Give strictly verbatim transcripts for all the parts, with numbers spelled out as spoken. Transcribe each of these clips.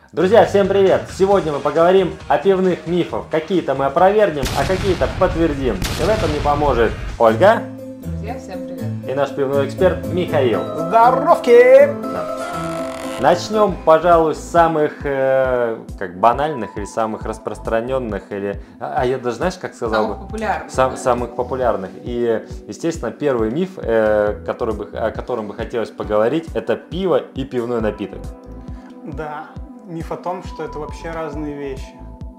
Друзья, всем привет! Сегодня мы поговорим о пивных мифах. Какие-то мы опровергнем, а какие-то подтвердим. И в этом мне поможет Ольга. Друзья, всем привет! И наш пивной эксперт Михаил. Здоровки! Да. Начнем, пожалуй, с самых э, как банальных или самых распространенных, или, а я даже, знаешь, как сказал Самых бы? популярных. Сам, да? Самых популярных. И, естественно, первый миф, э, который бы, о котором бы хотелось поговорить, это пиво и пивной напиток. Да, миф о том, что это вообще разные вещи.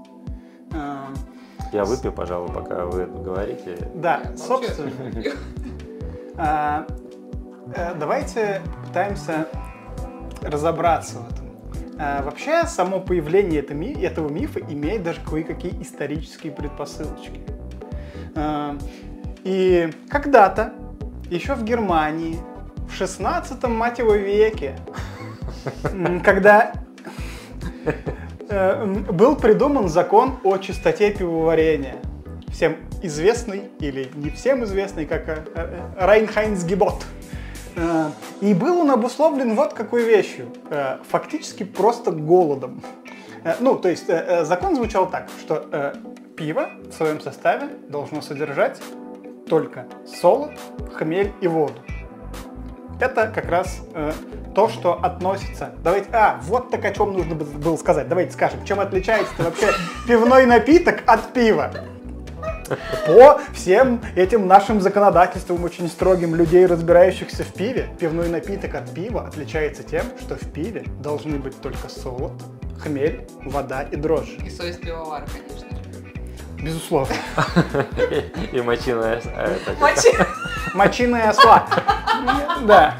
Я выпью, пожалуй, пока вы говорите. Да, Я собственно. вообще- А, э, Давайте попытаемся разобраться в этом. А, Вообще, само появление это ми- этого мифа имеет даже кое-какие исторические предпосылочки. А, И когда-то, еще в Германии, в шестнадцатом, мать его, веке, м, когда э, м, был придуман закон о чистоте пивоварения, всем известный или не всем известный, как э, э, Рейнхайнсгебот. Э, И был он обусловлен вот какой вещью, э, фактически просто голодом. Э, Ну, то есть э, э, закон звучал так, что э, пиво в своем составе должно содержать только солод, хмель и воду. Это как раз э, то, что относится... Давайте... А, вот так о чем нужно было сказать. Давайте скажем, чем отличается вообще пивной напиток от пива. По всем этим нашим законодательствам, очень строгим, людей, разбирающихся в пиве, пивной напиток от пива отличается тем, что в пиве должны быть только солод, хмель, вода и дрожжи. И совесть пивовара, конечно. Безусловно. И мочиная... Мочи. Мочиная осла. Да.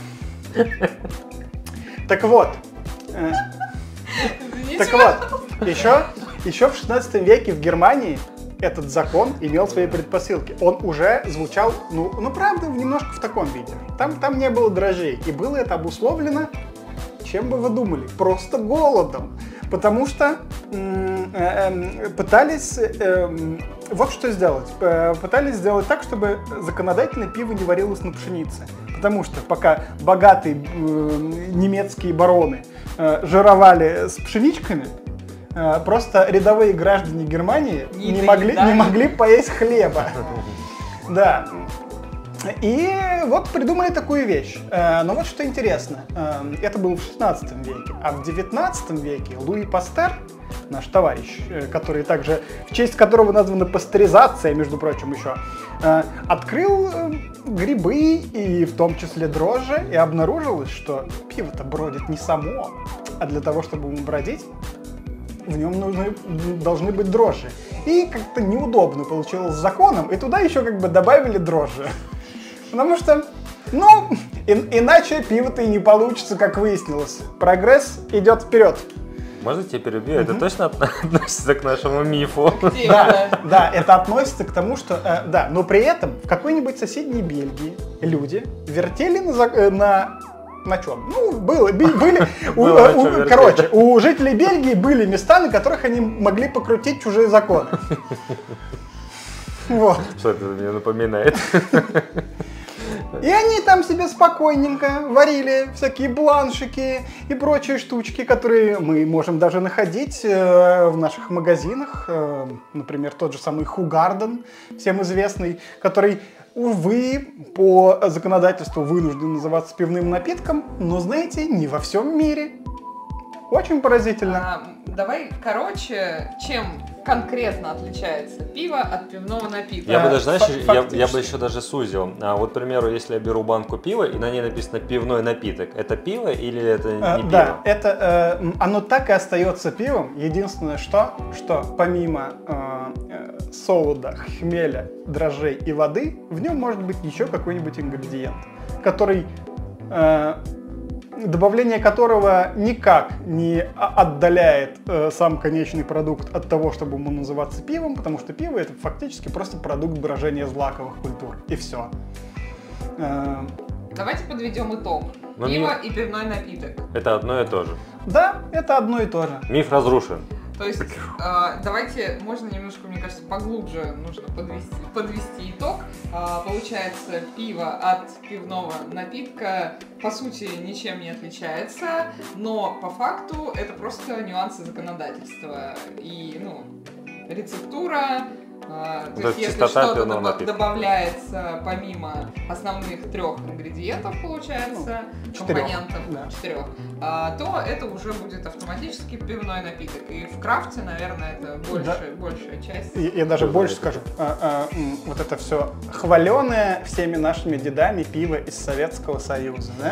Так вот. э, Так вот, еще, еще в шестнадцатом веке в Германии этот закон имел свои предпосылки. Он уже звучал, ну, ну правда, немножко в таком виде. Там, там не было дрожжей. И было это обусловлено, чем бы вы думали? Просто голодом. Потому что м, э, э, пытались э, вот что сделать. Э, Пытались сделать так, чтобы законодательно пиво не варилось на пшенице. Потому что пока богатые э, немецкие бароны э, жировали с пшеничками, э, просто рядовые граждане Германии Не не могли, доедали. не могли поесть хлеба. Да. И вот придумали такую вещь. Э, Но вот что интересно. Э, Это было в шестнадцатом веке. А в девятнадцатом веке Луи Пастер, наш товарищ, э, который также, в честь которого названа пастеризация, между прочим, еще, э, открыл э, грибы и в том числе дрожжи, и обнаружилось, что пиво-то бродит не само, а для того, чтобы ему бродить, в нем нужны, должны быть дрожжи. И как-то неудобно получилось с законом, и туда еще как бы добавили дрожжи. Потому что, ну, и- иначе пиво-то и не получится, как выяснилось. Прогресс идет вперед. Можно тебя перебью? Это точно относится к нашему мифу? Да, да, это относится к тому, что, э, да, но при этом в какой-нибудь соседней Бельгии люди вертели на, за- э, на, на чем? Ну, было, би- были, у- Было на у- чем вертеть. короче, у жителей Бельгии были места, на которых они могли покрутить чужие законы. Вот. Что это мне напоминает? И они там себе спокойненько варили всякие бланшики и прочие штучки, которые мы можем даже находить э, в наших магазинах. Э, например, тот же самый Хугарден, всем известный, который, увы, по законодательству вынужден называться пивным напитком, но, знаете, не во всем мире. Очень поразительно. А, давай, короче, чем конкретно отличается пиво от пивного напитка? Я бы Э, даже, знаешь, фа- я, я бы фактически. еще даже сузил. А вот, к примеру, если я беру банку пива, и на ней написано пивной напиток, это пиво или это Э, не Да, пиво? это, э, м, оно так и остается пивом. Единственное, что, что помимо э, э, солода, хмеля, дрожжей и воды, в нем может быть еще какой-нибудь ингредиент, который, э, добавление которого никак не о- отдаляет э, сам конечный продукт от того, чтобы ему называться пивом, потому что пиво — это фактически просто продукт брожения злаковых культур. И все. Давайте подведем итог. Ну, Пиво ми- и пивной напиток. Это одно и то же. Да, это одно и то же. Миф разрушен. То есть, э, давайте, можно немножко, мне кажется, поглубже нужно подвести, подвести итог. Э, получается, пиво от пивного напитка, по сути, ничем не отличается, но по факту это просто нюансы законодательства. И, ну, рецептура, э, то Да, есть, если что-то доб- добавляется помимо основных трех ингредиентов, получается, ну, компонентов, да. четырех, а, то это уже будет автоматически пивной напиток. И в крафте, наверное, это больше, да. большая часть. Я, я даже больше скажу. А, а, вот это все хваленое всеми нашими дедами пиво из Советского Союза, да?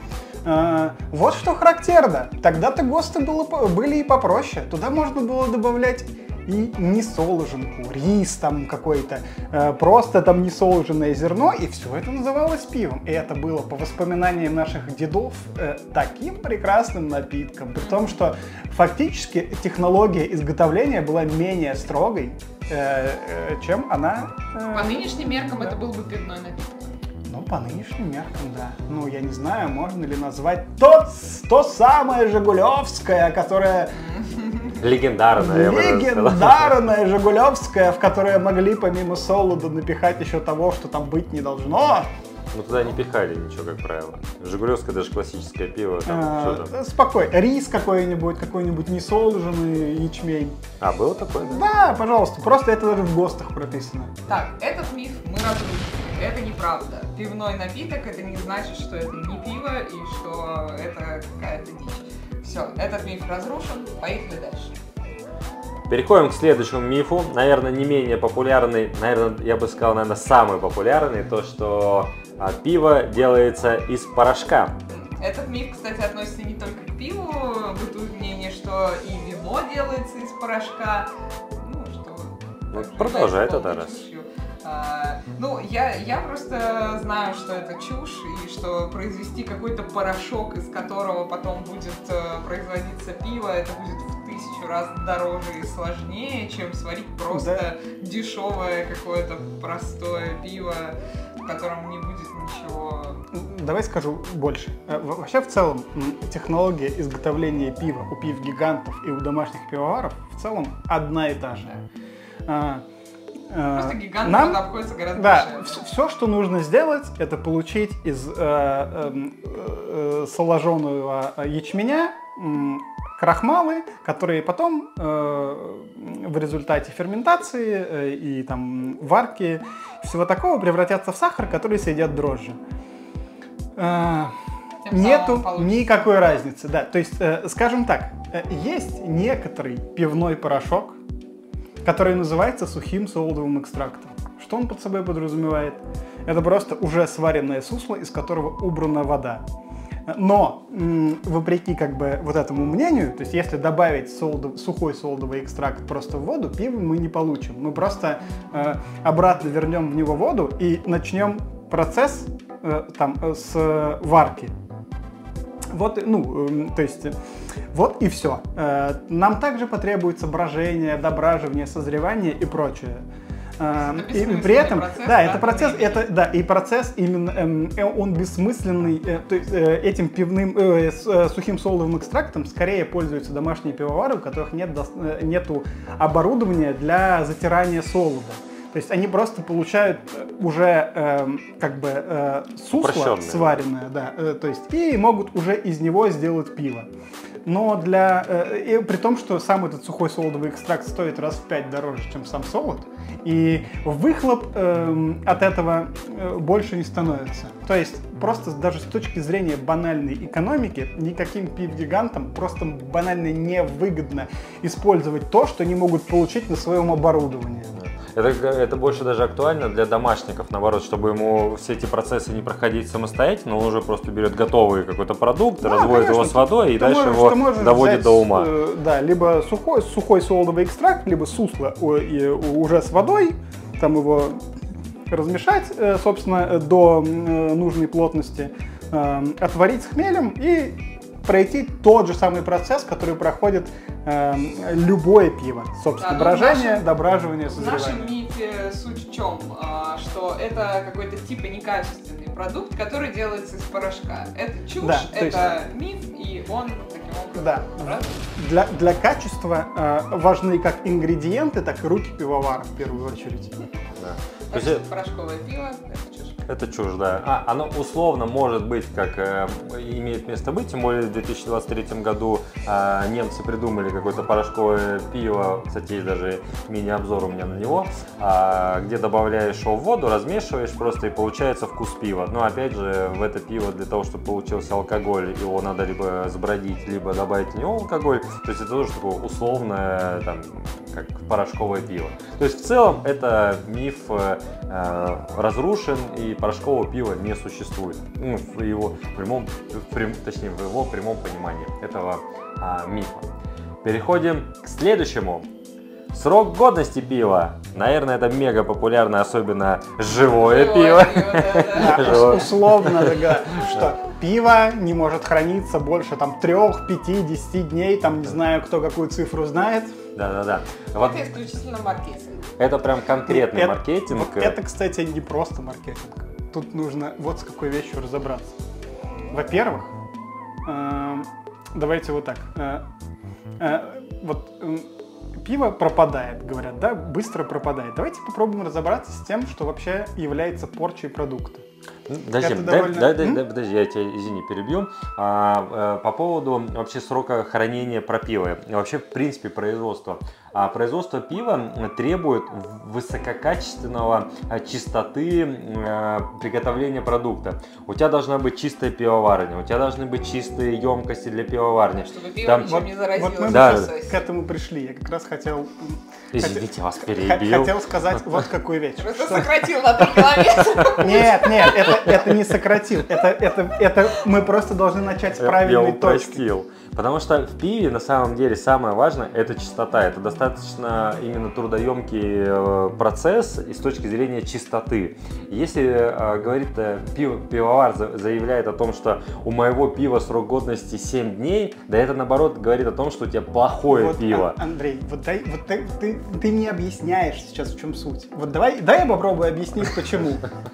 А, вот что характерно. Тогда-то ГОСТы было, были и попроще. Туда можно было добавлять и несоложенку, рис там какой-то, э, просто там несоложенное зерно, и все это называлось пивом. И это было, по воспоминаниям наших дедов, э, таким прекрасным напитком. При том, что фактически технология изготовления была менее строгой, э, э, чем она... Э, по нынешним меркам да. это был бы пивной напиток. Ну, по нынешним меркам, да. Ну, я не знаю, можно ли назвать тот, то самое Жигулевское, которое... Легендарная, Легендарная Жигулевская, в которое могли помимо солода напихать еще того, что там быть не должно. Ну туда не пихали ничего, как правило. Жигулевское даже классическое пиво. Там, а, там? Спокойно. Рис какой-нибудь, какой-нибудь несоложенный ячмень. А, было такое? Да? Да, пожалуйста. Просто это даже в ГОСТах прописано. Так, этот миф мы разрушили. Это неправда. Пивной напиток — это не значит, что это не пиво и что это какая-то дичь. Все, этот миф разрушен, поехали дальше. Переходим к следующему мифу, наверное, не менее популярный, наверное, я бы сказал, наверное, самый популярный, то, что а, пиво делается из порошка. Этот миф, кстати, относится не только к пиву, бытует мнение, что и вино делается из порошка. Ну, что... Ну, продолжай это, да, раз. А, ну, я, я просто знаю, что это чушь, и что произвести какой-то порошок, из которого потом будет э, производиться пиво, это будет в тысячу раз дороже и сложнее, чем сварить просто да. дешевое какое-то простое пиво, в котором не будет ничего. Давай скажу больше. Вообще, в целом, технология изготовления пива у пив-гигантов и у домашних пивоваров в целом одна и та же. Да. Просто гигант Нам, обходится гораздо да, дешевле. Все, что нужно сделать, это получить из э, э, э, соложенного ячменя э, крахмалы, которые потом э, в результате ферментации э, и там, варки всего такого превратятся в сахар, который съедят дрожжи. Э, нету никакой разницы. Да. То есть, э, скажем так, э, есть некоторый пивной порошок, который называется сухим солодовым экстрактом. Что он под собой подразумевает? Это просто уже сваренное сусло, из которого убрана вода. Но, м, вопреки как бы вот этому мнению, то есть если добавить солодов, сухой солодовый экстракт просто в воду, пиво мы не получим. Мы просто э, обратно вернем в него воду и начнем процесс э, там, с варки. Вот, ну, э, то есть, вот и все. Э, нам также потребуется брожение, дображивание, созревание и прочее. Э, и при этом, процесс, да, да, это процесс, это, да, и процесс именно, э, он бессмысленный. Э, то есть, э, этим пивным, э, с, э, сухим солодовым экстрактом скорее пользуются домашние пивовары, у которых нет, э, нету оборудования для затирания солода. То есть они просто получают уже э, как бы э, сусло сваренное, да, э, то есть и могут уже из него сделать пиво. Но для, э, и при том, что сам этот сухой солодовый экстракт стоит раз в пять дороже, чем сам солод, и выхлоп э, от этого э, больше не становится. То есть просто даже с точки зрения банальной экономики никаким пив-гигантам просто банально невыгодно использовать то, что они могут получить на своем оборудовании. Это, это больше даже актуально для домашников, наоборот, чтобы ему все эти процессы не проходить самостоятельно, он уже просто берет готовый какой-то продукт, да, разводит конечно, его с водой и дальше можешь, его доводит до ума. Э, да, либо сухой, сухой солодовый экстракт, либо сусло о, и, уже с водой, там его размешать, э, собственно, до э, нужной плотности, э, отварить с хмелем и пройти тот же самый процесс, который проходит э, любое пиво. Собственно, да, брожение, нашем, дображивание, созревание. В нашем мифе суть в чем? А, что это какой-то типа некачественный продукт, который делается из порошка. Это чушь, да, это есть... миф, и он таким образом... Да. Для, для качества э, важны как ингредиенты, так и руки пивовара в первую очередь. Да. Так что порошковое пиво — это чушь. Это чушь, да. А, оно условно может быть, как э, имеет место быть, тем более в две тысячи двадцать третьем году э, немцы придумали какое-то порошковое пиво, кстати, есть даже мини-обзор у меня на него, э, где добавляешь его в воду, размешиваешь просто и получается вкус пива. Но опять же, в это пиво для того, чтобы получился алкоголь, его надо либо сбродить, либо добавить в него алкоголь. То есть это тоже такое условное, там, как порошковое пиво. То есть в целом это миф э, разрушен, и порошкового пива не существует. Ну, в его прямом, в прям, точнее, в его прямом понимании этого а, мифа. Переходим к следующему. Срок годности пива. Наверное, это мега популярно, особенно живое, живое пиво. пиво да, да. Условно, что пиво не может храниться больше там трех, пяти, десяти дней. Там не знаю, кто какую цифру знает. Да-да-да. Вот. Это исключительно маркетинг. Это прям конкретный это, маркетинг. Вот это, кстати, не просто маркетинг. Тут нужно вот с какой вещью разобраться. Во-первых, э, давайте вот так. Э, э, вот э, пиво пропадает, говорят, да, быстро пропадает. Давайте попробуем разобраться с тем, что вообще является порчей продукта. Подожди, дай, довольно... дай, дай, дай, подожди, я тебя, извини, перебью. А, по поводу вообще срока хранения про пиво, вообще, в принципе, производства. А производство пива требует высококачественного чистоты а, приготовления продукта. У тебя должна быть чистая пивоварня, у тебя должны быть чистые емкости для пивоварни. Чтобы пиво Там... ничем вот, не заразилось. Вот мы да. к этому пришли. Я как раз хотел... Извините, вас перебил. Хотел сказать вот какую вещь. Просто сократил на три километра. Нет, нет, это, это не сократил. Это, это, это мы просто должны начать с правильной точки. Я упростил. Потому что в пиве на самом деле самое важное — это чистота. Это достаточно именно трудоемкий процесс и с точки зрения чистоты. Если э, говорит э, пив, пивовар заявляет о том, что у моего пива срок годности семь дней, да это наоборот говорит о том, что у тебя плохое вот, пиво. Андрей, вот, дай, вот ты, ты, ты мне объясняешь сейчас, в чем суть. Вот давай, дай я попробую объяснить, почему.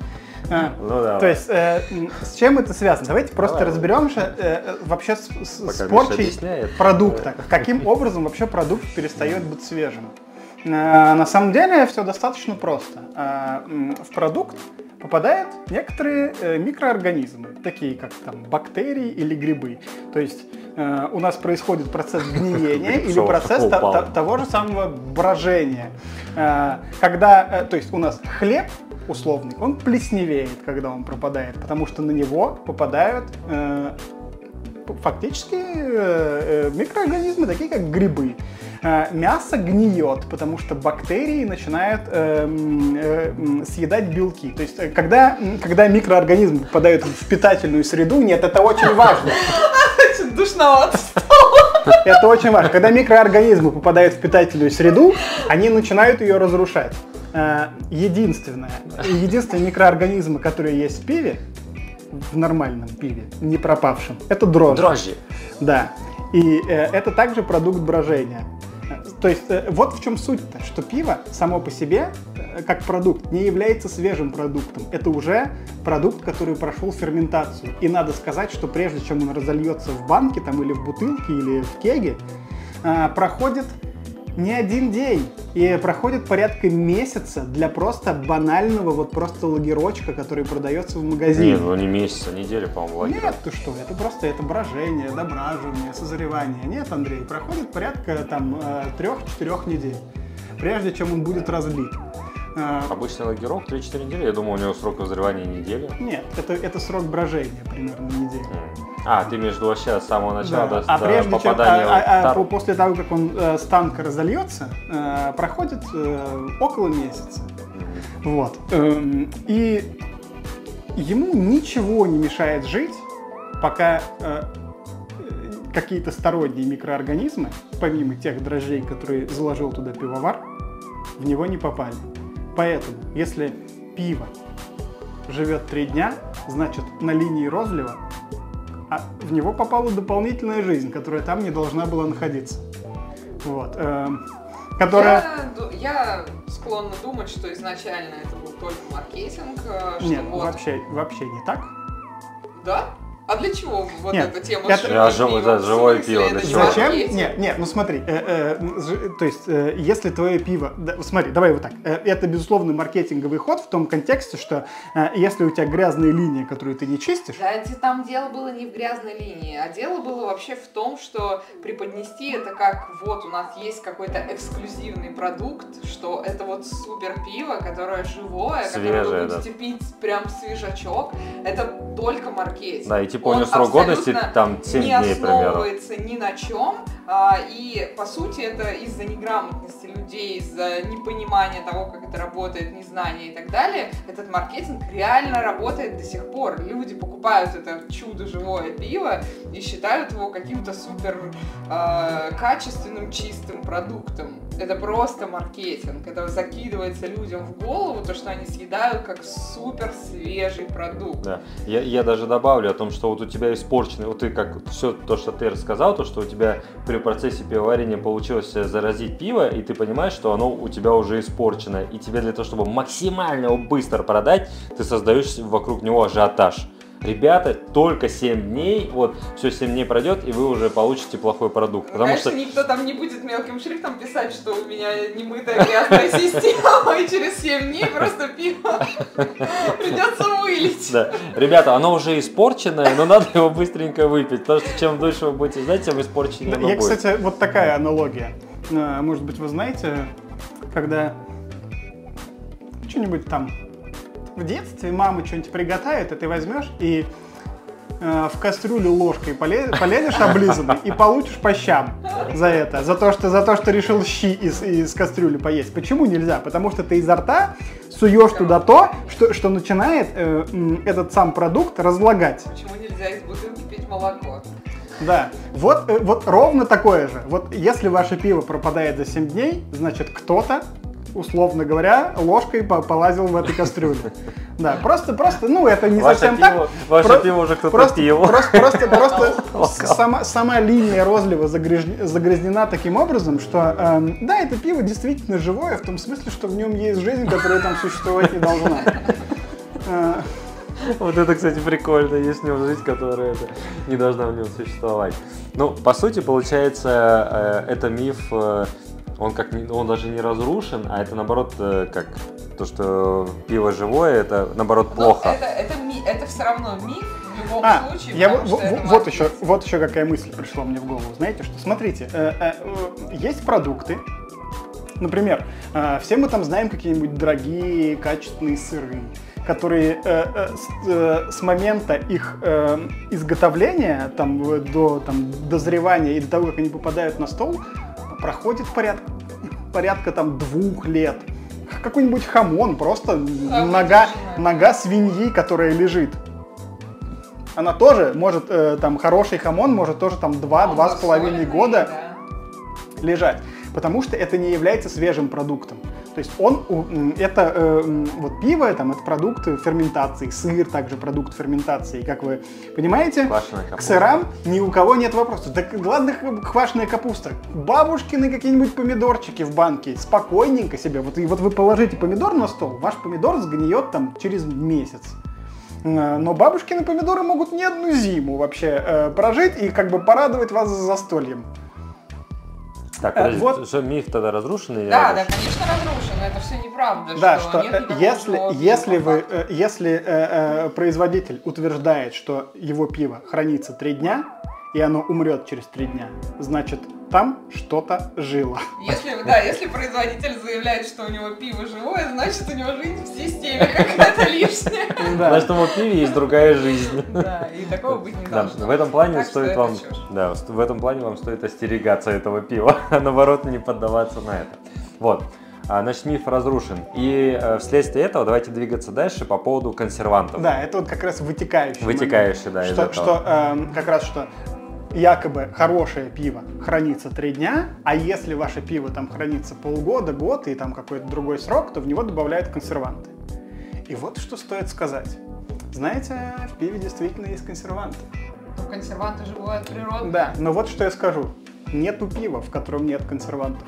А, ну, да, то есть, э, с чем это связано? Давайте просто давай, разберемся э, вообще с, с, с порчей продукта. Да. Каким образом вообще продукт перестает быть свежим? Э, на самом деле все достаточно просто. Э, в продукт попадают некоторые э, микроорганизмы, такие как там бактерии или грибы. То есть э, у нас происходит процесс гниения или процесс того же самого брожения. Э, когда, э, то есть у нас хлеб условный, он плесневеет, когда он пропадает, потому что на него попадают э, фактически э, э, микроорганизмы, такие как грибы. Э, мясо гниет, потому что бактерии начинают э, э, съедать белки. То есть, когда, когда микроорганизмы попадают в питательную среду, нет, это очень важно. Душновато. Это очень важно. Когда микроорганизмы попадают в питательную среду, они начинают ее разрушать. Единственное, единственные микроорганизмы, которые есть в пиве, в нормальном пиве, не пропавшем, это дрожжи. Дрожжи. Да. И э, это также продукт брожения. То есть э, вот в чем суть-то, что пиво само по себе, э, как продукт, не является свежим продуктом. Это уже продукт, который прошел ферментацию. И надо сказать, что прежде чем он разольется в банке там, или в бутылке, или в кеге, э, проходит не один день. И проходит порядка месяца для просто банального, вот просто лагерочка, который продается в магазине. Нет, ну не месяц, а неделя, по-моему, лагерок. Нет, ты что, это просто это брожение, дображивание, созревание. Нет, Андрей, проходит порядка там трех-четырех недель, прежде чем он будет разлит. Обычный лагерок три-четыре недели, я думал, у него срок вызревания неделя. Нет, это, это срок брожения примерно неделя. А, ты имеешь в виду вообще с самого начала да. до, а до прежде попадания чем, а, а, в после того, как он э, с танка разольется, э, проходит э, около месяца. Mm-hmm. Вот. Эм, и ему ничего не мешает жить, пока э, какие-то сторонние микроорганизмы, помимо тех дрожжей, которые заложил туда пивовар, в него не попали. Поэтому, если пиво живет три дня, значит на линии розлива а в него попала дополнительная жизнь, которая там не должна была находиться. Вот. которая... Я, я склонна думать, что изначально это был только маркетинг. Что Нет, вот... вообще, вообще не так. Да? А для чего вот Нет, эта тема это... с живым А, жив- пивом? да, В живое смысле, пиво, это для не чего? Зачем? маркетинг? Нет, нет, ну смотри, э, э, ж- то есть, э, если твое пиво, да, смотри, давай вот так, э, это безусловно маркетинговый ход в том контексте, что э, если у тебя грязные линии, которые ты не чистишь, Да, эти- там дело было не в грязной линии, а дело было вообще в том, что преподнести это как вот у нас есть какой-то эксклюзивный продукт, что это вот супер пиво, которое живое, которое Свежее, вы да. будете пить прям свежачок, это только маркетинг. Да, и типа у Он него срок годности абсолютно там семь не дней, к примеру. основывается ни на чем, а, и по сути это из-за неграмотности людей, из-за непонимания того, как это работает, незнания и так далее, этот маркетинг реально работает до сих пор. Люди покупают это чудо живое пиво и считают его каким-то супер э, качественным, чистым продуктом. Это просто маркетинг. Это закидывается людям в голову, то, что они съедают как супер свежий продукт. Да. Я, я даже добавлю о том, что вот у тебя испорченный, вот ты как все то, что ты рассказал, то, что у тебя при процессе пивоварения получилось заразить пиво, и ты понимаешь, что оно у тебя уже испорчено, и тебе для того, чтобы максимально его быстро продать, ты создаешь вокруг него ажиотаж. Ребята, только семь дней, вот, все семь дней пройдет, и вы уже получите плохой продукт. Потому Конечно, что... никто там не будет мелким шрифтом писать, что у меня немытая грязная система, и через семь дней просто пиво придется вылить. Да. Ребята, оно уже испорченное, но надо его быстренько выпить, потому что чем дольше вы будете ждать, тем испорченнее оно я, будет. кстати, вот такая аналогия. Э, Может быть, вы знаете, когда что-нибудь там в детстве мама что-нибудь приготовит, и ты возьмешь и э, в кастрюлю ложкой поле- полезешь облизанный и получишь по щам за это, за то, что, за то, что решил щи из, из кастрюли поесть. Почему нельзя? Потому что ты изо рта суешь туда то, что, что начинает э, м, этот сам продукт разлагать. Почему нельзя из бутылки пить молоко? Да, вот, э, вот ровно такое же. Вот если ваше пиво пропадает за семь дней, значит кто-то, условно говоря, ложкой по- полазил в этой кастрюле. Да, просто, просто, ну это не Ваше совсем пиво, так. ваше Про- пиво уже кто-то Просто, пил. просто, просто, просто сама, сама линия розлива загряж- загрязнена таким образом, что эм, да, это пиво действительно живое, в том смысле, что в нем есть жизнь, которая там существовать не должна. Э, Вот это, кстати, прикольно, есть в нем жизнь, которая это, не должна в нем существовать. Ну, по сути, получается, э, это миф, э, он, как, не- он даже не разрушен, а это, наоборот, э, как то, что пиво живое, это, наоборот, Но плохо. это, это, ми- это все равно миф в любом А, случае. я, потому во- что это во- вот, еще, маркетинг. вот еще какая мысль пришла мне в голову. Знаете, что, смотрите, э, э, э, есть продукты, например, э, все мы там знаем какие-нибудь дорогие, качественные сыры, которые э, э, с, э, с момента их э, изготовления там, э, до там, дозревания и до того, как они попадают на стол, проходит порядка, порядка там, двух лет. Какой-нибудь хамон, просто нога, нога свиньи, которая лежит. Она тоже может, э, там, хороший хамон может тоже там два-два с половиной года Да. лежать, потому что это не является свежим продуктом. То есть он, у- м, это э, м, вот пиво, там, это продукт ферментации, сыр также продукт ферментации, как вы понимаете. Квашеная К капуста. сырам ни у кого нет вопросов. Да ладно, х- квашеная капуста. Бабушкины какие-нибудь помидорчики в банке, спокойненько себе. Вот, и вот вы положите помидор на стол, ваш помидор сгниет там через месяц. Э, Но бабушкины помидоры могут не одну зиму вообще э, прожить и как бы порадовать вас за застольем. Так, э, подожди, вот- что, миф тогда разрушенный? или Да, да, разрушенный? конечно, разрушено. Это все неправда. Да, что, что нет э, никакого если, живого если, пива, вы, по факту. э, если э, э, производитель утверждает, что его пиво хранится три дня, и оно умрет через три дня, значит, там что-то жило. Если, да, если производитель заявляет, что у него пиво живое, значит, у него жизнь в системе какая-то лишняя. Да. Потому что в пиве есть другая жизнь. Да, и такого быть не Да, должно. в этом плане Так что стоит это вам, чушь. да, в этом плане вам стоит остерегаться этого пива, а наоборот не поддаваться на это. Вот, А, значит, миф разрушен. И э, вследствие этого давайте двигаться дальше по поводу консервантов. Да, это вот как раз вытекающий Вытекающий, момент. да, из что, этого. что эм, как раз что якобы хорошее пиво хранится три дня, а если ваше пиво там хранится полгода, год и там какой-то другой срок, то в него добавляют консерванты. И вот что стоит сказать. Знаете, в пиве действительно есть консерванты. Ну, консерванты же бывают природные. Да, но вот что я скажу. нету пива, в котором нет консервантов.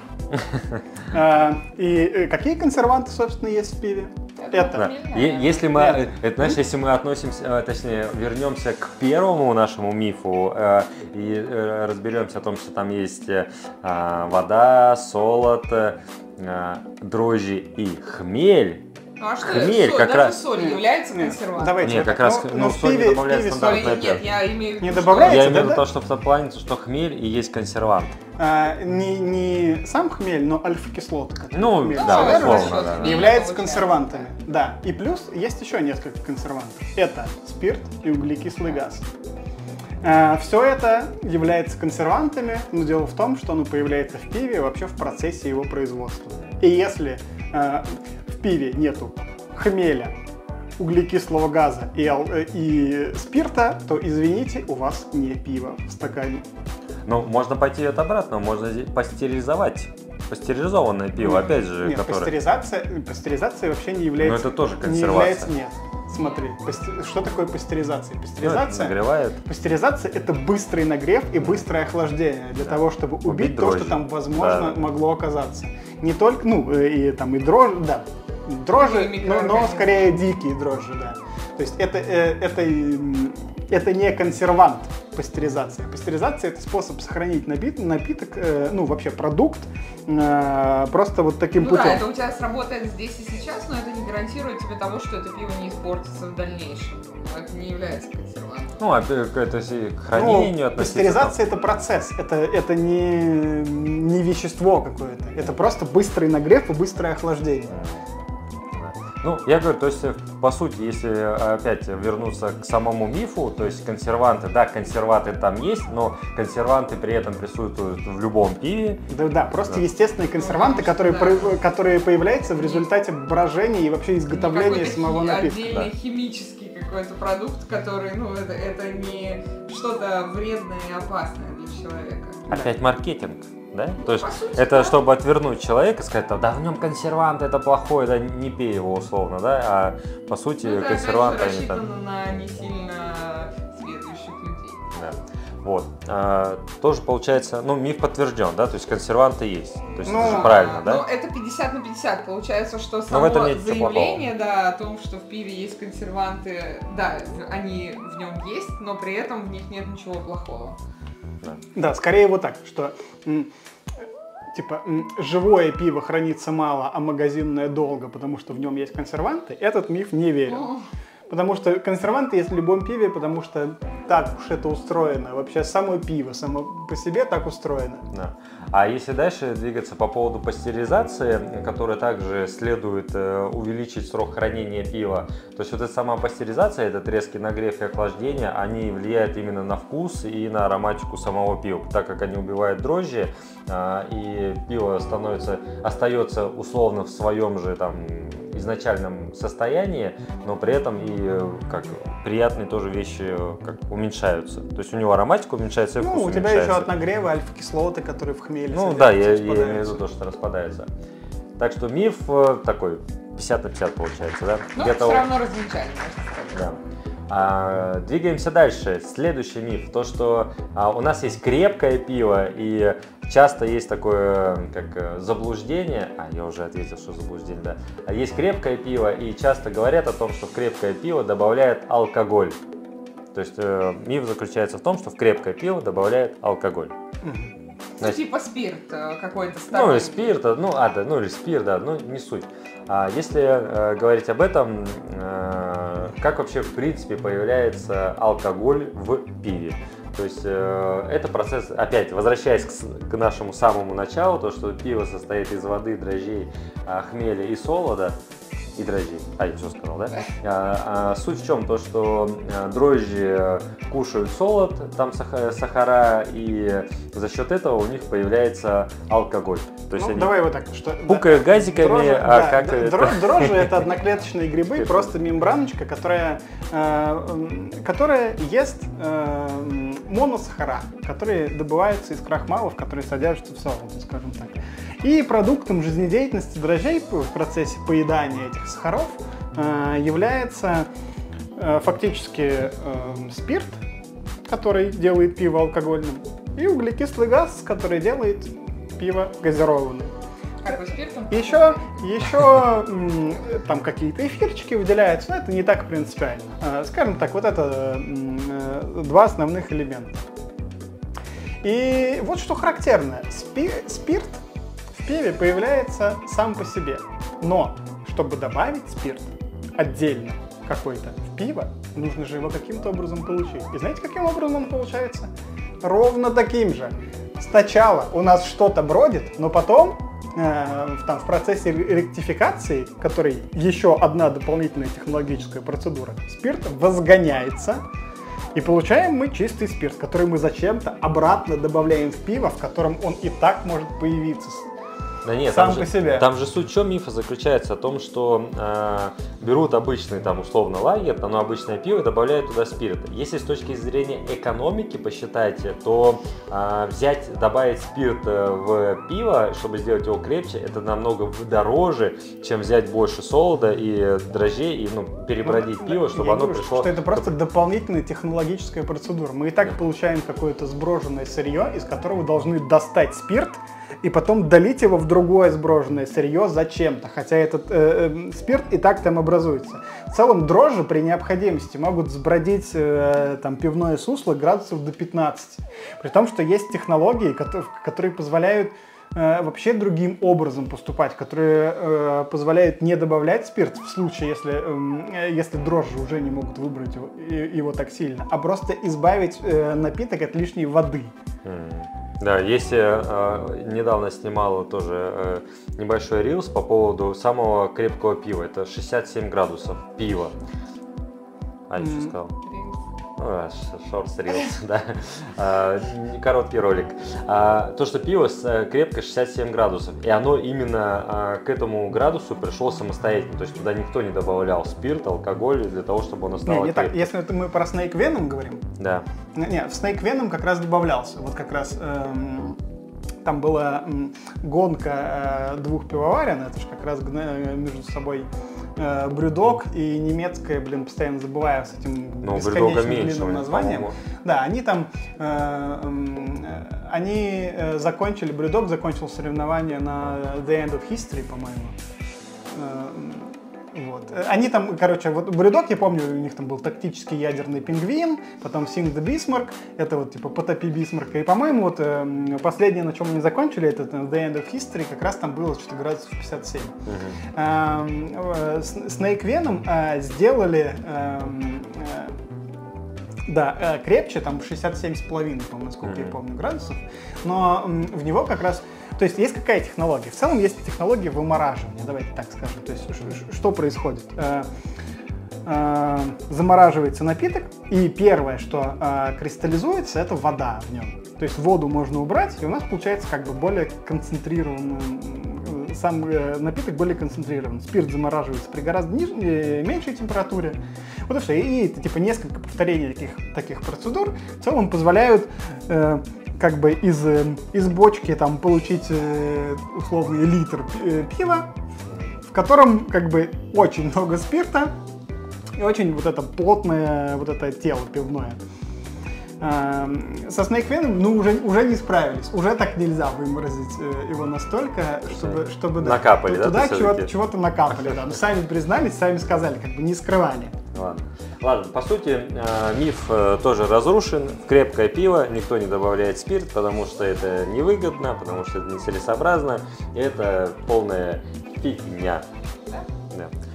А, И какие консерванты, собственно, есть в пиве? Это. Да. Е- Если мы, Это. это, знаешь, если мы относимся, э, точнее, вернемся к первому нашему мифу э, и э, разберемся о том, что там есть э, вода, солод, э, дрожжи и хмель. Ну а что, Хмель соль, как даже раз- соль Нет, является нет, консервантом? давайте. Не, как раз, Ну, ну, ну, в соль не пиве- добавляется пиве стандартная Соль- Нет, пиво. я имею в виду, Не что- добавляется? Я имею в виду да? то, что в том плане, что хмель и есть консервант. А, не, не сам хмель, но альфа-кислоты, которые Ну, в хмеле да, содержатся, условно, да, да. являются Получается, консервантами. Да. И плюс есть еще несколько консервантов. Это спирт и углекислый газ. Все это является консервантами, но дело в том, что оно появляется в пиве вообще в процессе его производства. И если э, в пиве нету хмеля, углекислого газа и, ал- э, и спирта, то, извините, у вас не пиво в стакане. Ну, можно пойти от обратного, можно зи- пастеризовать. Пастеризованное пиво, опять же, Нет, которое... пастеризация, пастеризация вообще не является... Но это тоже не консервация. является- нет, смотри, пасте- что такое пастеризация? Ну, это Пастеризация, нагревает. пастеризация – это быстрый нагрев и быстрое охлаждение для Да. того, чтобы убить, Убить то, дрожжи. что там, возможно, Да. могло оказаться. Не только, ну, э, и там и дрожжи, да, дрожжи, И но, но микроорганизмы. скорее дикие дрожжи, да. То есть это, э, это, м, это не консервант пастеризация. Пастеризация – это способ сохранить напит- напиток, э, ну, вообще продукт, э, просто вот таким Ну путем. да, это у тебя сработает здесь и сейчас, но это не гарантирует тебе того, что это пиво не испортится в дальнейшем. Это не является консервантом. Ну, опять к это си- к хранению Ну, относиться. пастеризация – это процесс, это, это не, не вещество какое-то, это просто быстрый нагрев и быстрое охлаждение. Ну, я говорю, то есть, по сути, если опять вернуться к самому мифу, то есть консерванты, да, консерванты там есть, но консерванты при этом присутствуют в любом пиве. Да, да, просто Да. естественные консерванты, которые, Да. про- которые появляются в результате брожения и вообще изготовления Какой-то самого хи- напитка. Отдельный Да. химический какой-то продукт, который, ну, это, это не что-то вредное и опасное для человека. Опять маркетинг, да? То есть по сути, это да. чтобы отвернуть человека, сказать, да в нем консервант, это плохое, да не пей его условно, да? А по сути Ну, это консерванты опять же они там. рассчитано на не сильно следующих людей. Да. Вот. А, тоже получается, ну, миф подтвержден, да, то есть консерванты есть. То есть Ну, это же правильно, Ну, да? это пятьдесят на пятьдесят. Получается, что в само этом нет ничего заявление, да, о том, что в пиве есть консерванты, да, они в нем есть, но при этом в них нет ничего плохого. Да. Да, скорее вот так, что м, типа м, живое пиво хранится мало, а магазинное долго, потому что в нем есть консерванты, этот миф не верен. Ну, Потому что консерванты есть в любом пиве, потому что так уж это устроено. Вообще само пиво само по себе так устроено. Да. А если дальше двигаться по поводу пастеризации, которая также следует э, увеличить срок хранения пива, то есть вот эта сама пастеризация, этот резкий нагрев и охлаждение, они влияют именно на вкус и на ароматику самого пива, так как они убивают дрожжи, э, и пиво становится, остается условно в своем же там изначальном состоянии, но при этом и э, как приятные тоже вещи э, как уменьшаются. То есть у него ароматика уменьшается и вкус Ну, у тебя уменьшается. еще от нагрева альфа-кислоты, которые в хмеле Ну содержатся, да, я, я распадаются. имею в виду то, что распадается. Так что миф э, такой пятьдесят на пятьдесят получается, да? но Где-то все он- равно развенчали, можно сказать. да. А, двигаемся дальше. Следующий миф, то что а, у нас есть крепкое пиво, и часто есть такое как э, заблуждение, а я уже ответил, что заблуждение, да. А есть крепкое пиво, и часто говорят о том, что в крепкое пиво добавляют алкоголь. То есть э, миф заключается в том, что в крепкое пиво добавляют алкоголь. Мгм. Ну, Значит, типа спирт э, какой-то Ну, старый. или спирт, ну, а, да, ну, или спирт, да, ну, не суть. А если э, говорить об этом, э, как вообще, в принципе, появляется алкоголь в пиве? То есть э, это процесс, опять, возвращаясь к, с- к нашему самому началу, то, что пиво состоит из воды, дрожжей, а, хмеля и солода, и дрожжей. А, я все сказал, да? А, а, суть в чем? То, что а, дрожжи э, кушают солод, там саха- сахара, и за счет этого у них появляется алкоголь. То есть Ну, они давай вот так, что... пукают газиками, Дрожжи, а да, как д- это? дро- дрожжи это одноклеточные грибы, Клеточные. просто мембраночка, которая, э, м, которая ест э, м, моносахара, которые добываются из крахмалов, которые содержатся в солоде, скажем так. И продуктом жизнедеятельности дрожжей в процессе поедания этих сахаров э, является э, фактически э, спирт, который делает пиво алкогольным, и углекислый газ, который делает пиво газированным. Как бы спиртом? Еще, еще м, там какие-то эфирчики выделяются, но это не так принципиально. А, скажем так, вот это м, э, два основных элемента. И вот что характерно. Спи- спирт в пиве появляется сам по себе. Но, чтобы добавить спирт отдельно какой-то в пиво, нужно же его каким-то образом получить. И знаете, каким образом он получается? Ровно таким же. Сначала у нас что-то бродит, но потом э, там, в процессе ректификации, который еще одна дополнительная технологическая процедура, спирт возгоняется, и получаем мы чистый спирт, который мы зачем-то обратно добавляем в пиво, в котором он и так может появиться. Да нет, сам там по же, себе. Там же суть что мифа заключается о том, что э, берут обычный там условно лагерь, оно обычное пиво и добавляют туда спирт. Если с точки зрения экономики посчитайте, то э, взять, добавить спирт в пиво, чтобы сделать его крепче, это намного дороже, чем взять больше солода и дрожжей и ну, перебродить ну, пиво, да, чтобы я оно говорю, пришло. Что это просто дополнительная технологическая процедура. Мы и так да. получаем какое-то сброженное сырье, из которого должны достать спирт, и потом долить его в другое сброженное сырье зачем-то, хотя этот э, э, спирт и так там образуется. В целом дрожжи при необходимости могут сбродить э, там, пивное сусло градусов до пятнадцати, при том, что есть технологии, которые, которые позволяют э, вообще другим образом поступать, которые э, позволяют не добавлять спирт в случае, если, э, если дрожжи уже не могут выбрать его, его так сильно, а просто избавить э, напиток от лишней воды. Да, если э, недавно снимала тоже э, небольшой рилс по поводу самого крепкого пива, это шестьдесят семь градусов пива. Аня что сказал? Шортс рилс, да. А, короткий ролик. А, то, что пиво с крепкой шестьдесят семь градусов, и оно именно а, к этому градусу пришло самостоятельно, то есть туда никто не добавлял спирт, алкоголь для того, чтобы оно стало не, не крепким. Так. Если это мы про Snake Venom говорим, да. Не, в Snake Venom как раз добавлялся. Вот как раз эм, там была эм, гонка э, двух пивоварен, это же как раз э, между собой э, Брюдог и немецкая, блин, постоянно забываю с этим Но бесконечным меньше, длинным названием. по-моему. Да, они там, э, э, они э, закончили, Брюдог закончил соревнования на The End of History, по-моему. Э, Вот. Они там, короче, вот Брюдог, я помню, у них там был тактический ядерный пингвин, потом Sing the Bismarck, это вот типа потопи Бисмарка, и, по-моему, вот э, последнее, на чем они закончили, это The End of History, как раз там было что-то градусов пятьдесят семь. Uh-huh. Э, Snake Venom э, сделали э, э, да, э, крепче, там шестьдесят семь с половиной, по-моему, насколько uh-huh. я помню, градусов, но э, в него как раз. То есть есть какая технология? В целом есть технология вымораживания, давайте так скажем. То есть что происходит? Замораживается напиток, и первое, что кристаллизуется, это вода в нем. То есть воду можно убрать, и у нас получается как бы более концентрированный, сам напиток более концентрирован. Спирт замораживается при гораздо ниж... меньшей температуре. Вот и все. И типа несколько повторений таких, таких процедур в целом позволяют как бы из, из бочки там получить э, условный литр пива, в котором как бы очень много спирта и очень вот это плотное вот это тело пивное. Э, со Snake Venom, ну, уже, уже не справились, уже так нельзя выморозить э, его настолько, чтобы... чтобы накапали, да? Туда чего-то, чего-то накапали, да. Но сами признались, сами сказали, как бы не скрывали. Ладно. Ладно, по сути, э, миф э, тоже разрушен. В крепкое пиво никто не добавляет спирт, потому что это невыгодно, потому что это нецелесообразно. И это полная фигня. Да.